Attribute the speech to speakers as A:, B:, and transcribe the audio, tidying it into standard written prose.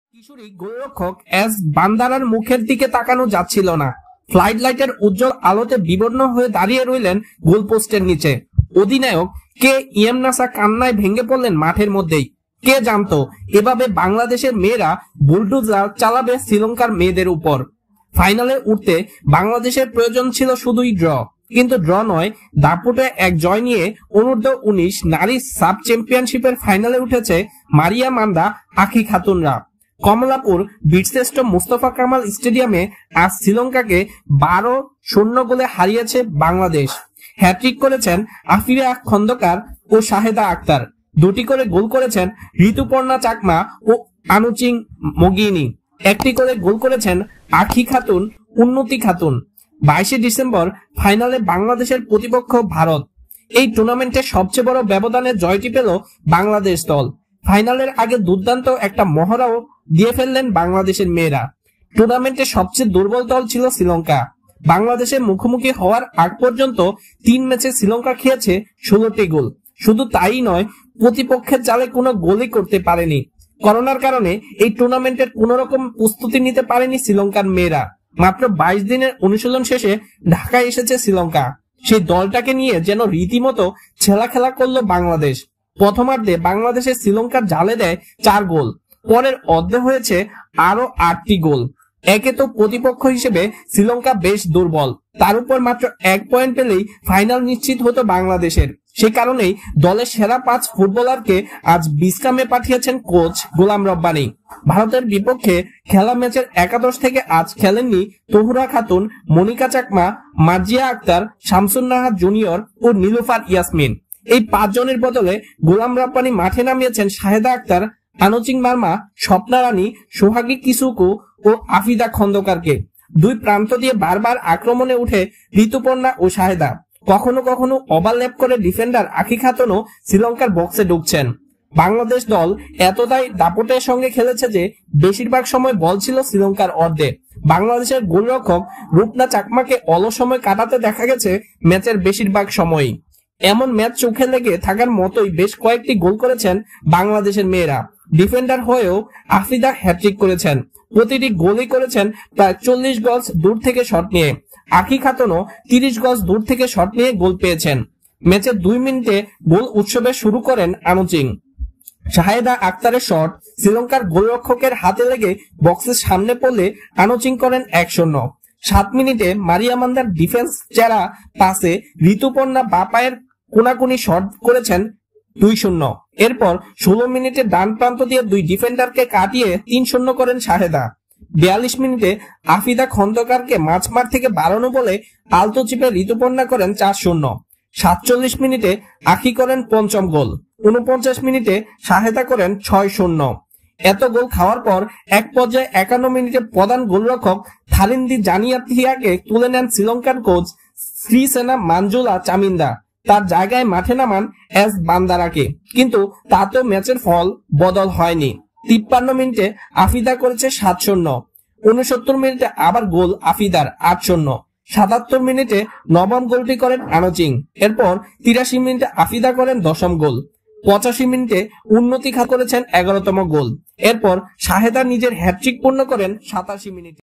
A: কিশোরী গোলরক্ষক এস বান্দারার মুখের দিকে তাকানো যাচ্ছিল না। ফ্লাইট লাইটের উজ্জ্বল আলোতে বিবর্ণ হয়ে দাঁড়িয়ে রইলেন গোলপোস্টের নিচে। অধিনায়ক কে এম নাসা কান্নায় ভেঙে পড়লেন মাঠের মধ্যেই। কে জানতো এভাবে বাংলাদেশের মেয়েরা বুলডোজার চালাবে শ্রীলঙ্কার মেয়েদের উপর। ফাইনালে উঠতে বাংলাদেশের প্রয়োজন ছিল শুধুই ড্র, কিন্তু ড্র নয়, দাপুটে এক জয় নিয়ে অনূর্ধ্ব-19 নারী সাব চ্যাম্পিয়নশিপের ফাইনালে উঠেছে মারিয়া মান্দা, আঁখি খাতুনরা। কমলাপুর বীরশ্রেষ্ঠ মুস্তফা কামাল স্টেডিয়ামে আজ শ্রীলঙ্কাকে 12-0 গোলে হারিয়েছে বাংলাদেশ। হ্যাট্রিক করেছেন আফিরা খন্দকার ও শাহেদা আক্তার। দুটি করে গোল করেছেন ঋতুপর্ণা চাকমা ও আনুচিং মগিনী। একটি করে গোল করেছেন আঁখি খাতুন, উন্নতি খাতুন। 22 ডিসেম্বর ফাইনালে বাংলাদেশের প্রতিপক্ষ ভারত। এই টুর্নামেন্টের সবচেয়ে বড় ব্যবধানে জয়টি পেল বাংলাদেশ দল। ফাইনালের আগে দুর্দান্ত একটা মহড়াও দিয়ে ফেললেন বাংলাদেশের মেয়েরা। টুর্নামেন্টের সবচেয়ে দুর্বল দল ছিল শ্রীলঙ্কা। বাংলাদেশের মুখোমুখি হওয়ার আগ পর্যন্ত 3 ম্যাচে শ্রীলঙ্কা খেয়েছে 16টি গোল। শুধু তাই নয়, প্রতিপক্ষের জালে কোনো গোলই করতে পারেনি। করোনার কারণে এই টুর্নামেন্টের কোন রকম প্রস্তুতি নিতে পারেনি শ্রীলঙ্কার মেয়েরা। মাত্র 22 দিনের অনুশীলন শেষে ঢাকায় এসেছে শ্রীলঙ্কা। সেই দলটাকে নিয়ে যেন রীতিমতো ছেলা খেলা করলো বাংলাদেশ। প্রথমার্ধে বাংলাদেশের শ্রীলঙ্কার জালে দেয় 4 গোল, পরের অর্ধে হয়েছে আরো 8টি গোল। একে তো প্রতিপক্ষ হিসেবে শ্রীলঙ্কা বেশ দুর্বল, তার উপর মাত্র 1 পয়েন্ট পেলেই ফাইনাল নিশ্চিত হতো বাংলাদেশের। সে কারণেই দলের সেরা 5 ফুটবলারকে আজ বিশ্রামে পাঠিয়েছেন কোচ গোলাম রব্বানী। ভারতের বিপক্ষে খেলা ম্যাচের একাদশ থেকে আজ খেলেননি তহুরা খাতুন, মনিকা চাকমা, মার্জিয়া আক্তার, শামসুন্নাহার জুনিয়র ও নীলুফার ইয়াসমিন। এই 5 জনের বদলে গোলাম রব্বানী মাঠে নামিয়েছেন শাহেদা আক্তার, আনুচিং মার্মা, স্বপ্না রানী, সোহাগী কিসুকু ও আফিদা খন্দকারকে। দুই প্রান্ত দিয়ে বারবার আক্রমণে উঠে ঋতুপর্ণা ও শাহেদা। কখনো কখনো ওভারল্যাপ করে ডিফেন্ডার আঁখি খাতুনও শ্রীলঙ্কার বক্সে ঢুকছেন। বাংলাদেশ দল এতটাই দাপটের সঙ্গে খেলেছে যে বেশিরভাগ সময় বল ছিল শ্রীলঙ্কার অর্ধে। বাংলাদেশের গোলরক্ষক রূপনা চাকমাকে অলস সময় কাটাতে দেখা গেছে ম্যাচের বেশিরভাগ সময়ই। এমন ম্যাচ চোখে লেগে থাকার মতোই বেশ কয়েকটি গোল করেছেন বাংলাদেশের মেয়েরা। ডিফেন্ডার হয়েও আফিদা হ্যাট্রিক করেছেন। প্রতিটি গোলই করেছেন প্রায় 40 গজ দূর থেকে শট নিয়ে। আঁখি খাতুনও 30 গজ দূর থেকে শট নিয়ে গোল পেয়েছেন। ম্যাচের 2 মিনিটে গোল উৎসবে শুরু করেন আনুচিং। শাহেদা আক্তারের শট শ্রীলঙ্কার গোলরক্ষকের হাতে লেগে বক্সের সামনে পড়লে আনুচিং করেন 1-0। 7 মিনিটে মারিয়া মান্দার ডিফেন্স চেরা পাসে ঋতুপর্ণা বা পায়ের কোনাকুনি শট করেছেন 2-0। এরপর 16 মিনিটে ডান প্রান্ত দিয়ে 2 ডিফেন্ডারকে কাটিয়ে 3-0 করেন শাহেদা। 42 মিনিটে আফিদা খন্দকারকে মাঝমাঠ থেকে বাড়ানো বলে আলতো চিপে ঋতুপর্ণা করেন 4-0। 47 মিনিটে আঁখি করেন 5ম গোল। 49 মিনিটে শাহেদা করেন 6-0। এত গোল খাওয়ার পর এক পর্যায়ে 51 মিনিটে প্রধান গোলরক্ষক থালিন্দি জানিয়াথিয়াকে তুলে নেন শ্রীলঙ্কার কোচ শ্রীসেনা মাঞ্জুলা চামিন্দা। তার জায়গায় মাঠে নামান এস বান্দারাকে, কিন্তু তাতেও ম্যাচের ফল বদল হয়নি। 53 মিনিটে আফিদা করেছে 7-0। 69 মিনিটে আবার গোল আফিদার 8-0। 77 মিনিটে 9ম গোলটি করেন আনুচিং। এরপর 83 মিনিটে আফিদা করেন 10ম গোল। 85 মিনিটে উন্নতি করেছেন 11তম গোল। এরপর শাহেদা নিজের হ্যাট্রিক পূর্ণ করেন 87 মিনিটে।